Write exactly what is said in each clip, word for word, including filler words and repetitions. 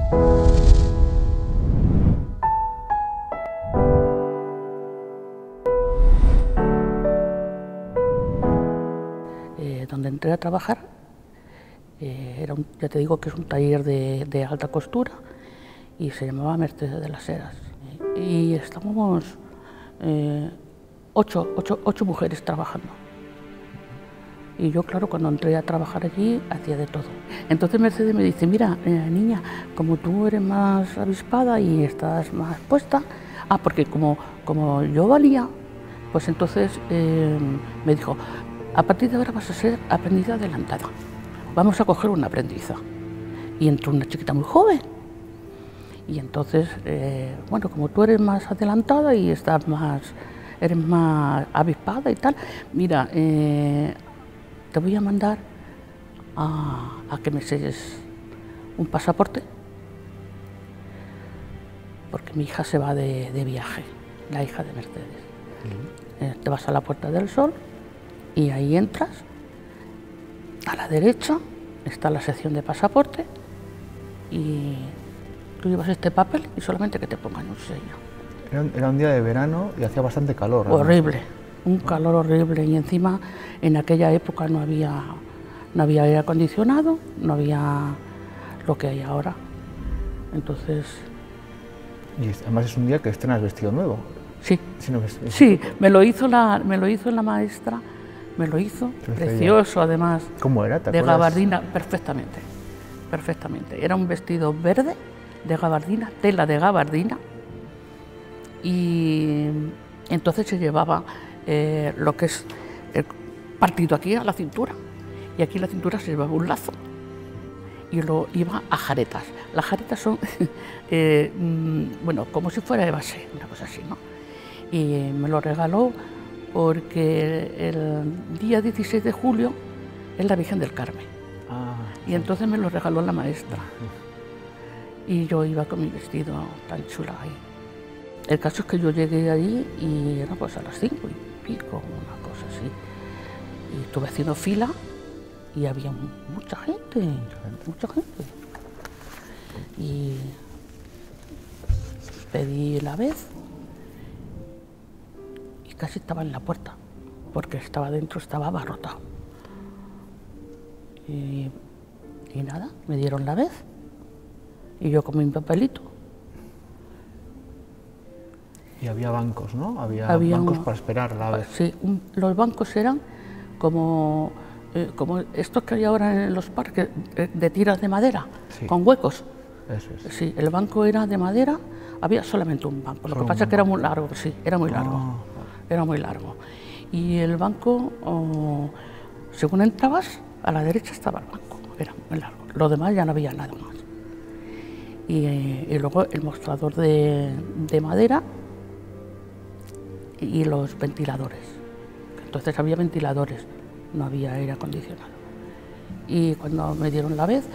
Eh, donde entré a trabajar, eh, era un, ya te digo que es un taller de, de alta costura y se llamaba Mercedes de las Heras. Y estábamos eh, ocho, ocho, ocho mujeres trabajando. Y yo, claro, cuando entré a trabajar allí, hacía de todo. Entonces Mercedes me dice, mira, eh, niña, como tú eres más avispada y estás más puesta, ah, porque como, como yo valía, pues entonces eh, me dijo, a partir de ahora vas a ser aprendiz adelantada, vamos a coger una aprendiza. Y entró una chiquita muy joven. Y entonces, eh, bueno, como tú eres más adelantada y estás más, eres más avispada y tal, mira, eh, te voy a mandar a, a que me selles un pasaporte, porque mi hija se va de, de viaje, la hija de Mercedes. Uh-huh. eh, te vas a la Puerta del Sol y ahí entras, a la derecha está la sección de pasaporte y tú llevas este papel y solamente que te pongan un sello. Era un, era un día de verano y hacía bastante calor, ¿no? Horrible, un calor horrible, y encima en aquella época no había, no había aire acondicionado, no había lo que hay ahora. Entonces... Y además es un día que estrenas vestido nuevo. Sí, sí, no, es, es... sí me, lo hizo la, me lo hizo la maestra, me lo hizo, precioso además. ¿Cómo era? ¿Te de acuerdas? gabardina, perfectamente, perfectamente. Era un vestido verde de gabardina, tela de gabardina, y entonces se llevaba eh, lo que es el partido aquí a la cintura, y aquí a la cintura se llevaba un lazo y lo iba a jaretas. Las jaretas son, eh, bueno, como si fuera de base, una cosa así, ¿no? Y me lo regaló porque el día dieciséis de julio es la Virgen del Carmen. Ah, y entonces me lo regaló la maestra. Y yo iba con mi vestido tan chula ahí. El caso es que yo llegué allí y era pues a las cinco y pico, una cosa así. Y estuve haciendo fila y había mucha gente, mucha gente. Y pedí la vez y casi estaba en la puerta, porque estaba dentro, estaba abarrotado. Y, y nada, me dieron la vez y yo con mi papelito. Y había bancos, ¿no? Había, había bancos un, para esperar la vez. Sí, un, los bancos eran como, eh, como estos que hay ahora en los parques, de, de tiras de madera, sí, con huecos. Eso es. Sí, el banco era de madera, había solamente un banco. Lo Solo que pasa es que era muy largo, sí, era muy largo. Oh. Era muy largo. Y el banco, oh, según entrabas, a la derecha estaba el banco, era muy largo. Lo demás ya no había nada más. Y, eh, y luego el mostrador de, de madera y los ventiladores. Entonces había ventiladores, no había aire acondicionado. Y cuando me dieron la vez,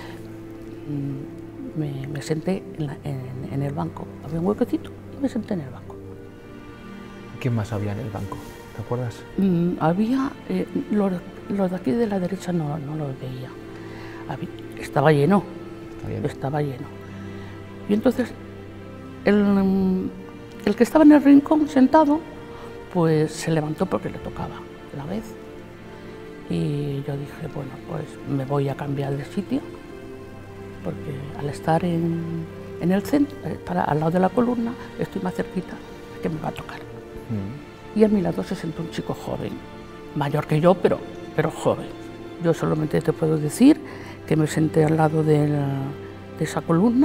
me, me senté en, la, en, en el banco. Había un huequecito y me senté en el banco. ¿Qué más había en el banco? ¿Te acuerdas? Mm, había, eh, los, los de aquí de la derecha no, no los veía. Había, estaba lleno, Está lleno, estaba lleno. Y entonces el, el que estaba en el rincón sentado, pues se levantó porque le tocaba la vez. Y yo dije, bueno, pues me voy a cambiar de sitio, porque al estar en, en el centro, para, al lado de la columna, estoy más cerquita que me va a tocar. Mm. Y a mi lado se sentó un chico joven, mayor que yo, pero, pero joven. Yo solamente te puedo decir que me senté al lado de, la, de esa columna.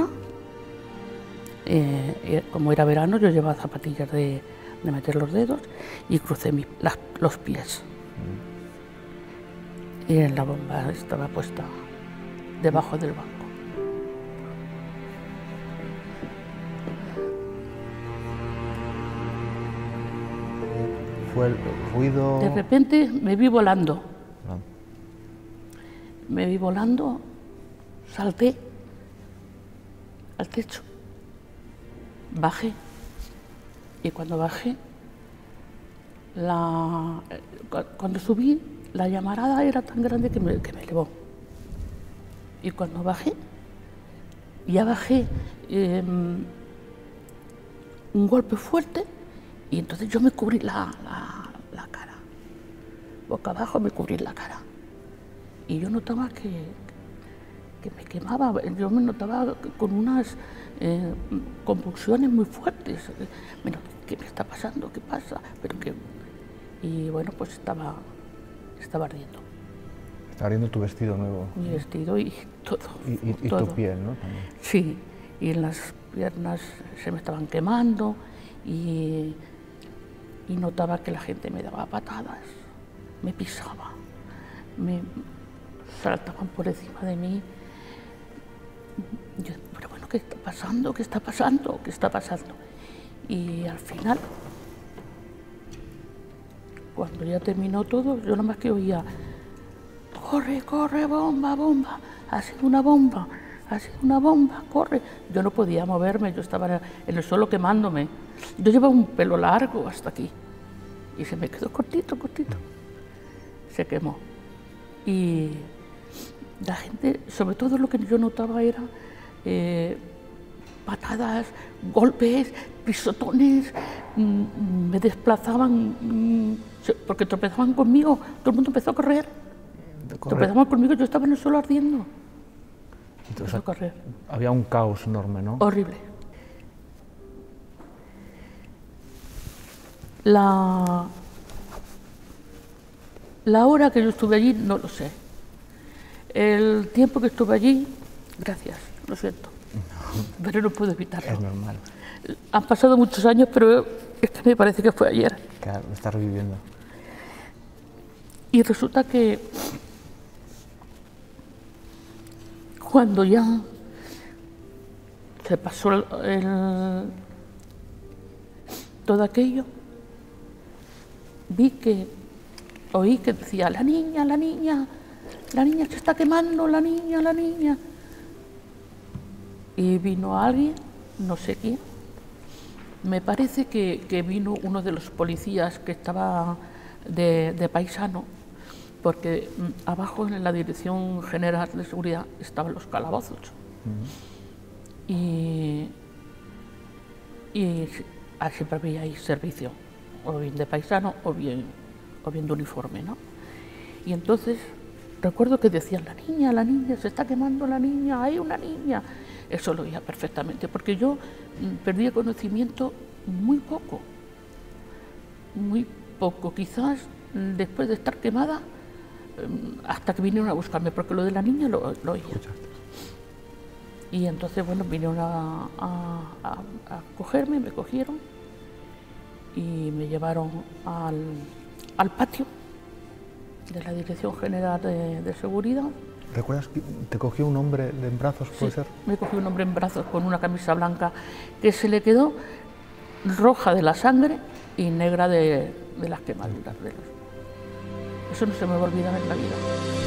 Eh, como era verano, yo llevaba zapatillas de, de meter los dedos y crucé mi, las, los pies. Mm. Y la bomba estaba puesta debajo del banco. Fue el ruido... De repente me vi volando. Ah. Me vi volando, salté al techo, bajé. Y cuando bajé, la, cuando subí, la llamarada era tan grande que me, que me elevó. Y cuando bajé, ya bajé eh, un golpe fuerte y entonces yo me cubrí la, la, la cara. Boca abajo me cubrí la cara. Y yo notaba que, que me quemaba, yo me notaba con unas eh, convulsiones muy fuertes. Bueno, ¿qué me está pasando? ¿Qué pasa? Pero que, y bueno, pues estaba, estaba ardiendo. Estaba ardiendo tu vestido nuevo. Mi vestido y todo. Y, y, y todo. tu piel, ¿no? También. Sí, y en las piernas se me estaban quemando y, y notaba que la gente me daba patadas, me pisaba, me saltaban por encima de mí. Yo, pero bueno, ¿qué está pasando? ¿Qué está pasando? ¿Qué está pasando? Y al final, cuando ya terminó todo, yo nada más que oía: corre, corre, bomba, bomba, ha sido una bomba, ha sido una bomba, corre. Yo no podía moverme, yo estaba en el suelo quemándome. Yo llevaba un pelo largo hasta aquí y se me quedó cortito, cortito. Se quemó. Y la gente, sobre todo lo que yo notaba era eh, patadas, golpes, pisotones, mmm, me desplazaban, mmm, porque tropezaban conmigo, todo el mundo empezó a correr. Tropezaban conmigo, yo estaba en el suelo ardiendo. Entonces, empezó a correr. Había un caos enorme, ¿no? Horrible. La, la hora que yo estuve allí, no lo sé. El tiempo que estuve allí, gracias, lo siento, no. Pero no puedo evitarlo. Es normal. Han pasado muchos años, pero este me parece que fue ayer. Claro, lo estás reviviendo. Y resulta que cuando ya se pasó el, el, todo aquello, vi que, oí que decía: la niña, la niña, la niña se está quemando, la niña, la niña. Y vino alguien, no sé quién, me parece que, que vino uno de los policías que estaba de, de paisano, porque abajo en la Dirección General de Seguridad estaban los calabozos. Uh-huh. Y, y siempre había ahí servicio, o bien de paisano o bien, o bien de uniforme, ¿no? Y entonces recuerdo que decían: la niña, la niña, se está quemando la niña, hay una niña. Eso lo oía perfectamente, porque yo perdí el conocimiento muy poco, muy poco, quizás después de estar quemada, hasta que vinieron a buscarme, porque lo de la niña lo, lo oía. Y entonces, bueno, vinieron a, a, a, a cogerme, me cogieron y me llevaron al, al patio de la Dirección General de, de Seguridad. ¿Recuerdas que te cogió un hombre en brazos, puede Sí, ser? me cogió un hombre en brazos con una camisa blanca que se le quedó roja de la sangre y negra de, de las quemaduras. De los... Eso no se me va a olvidar en la vida.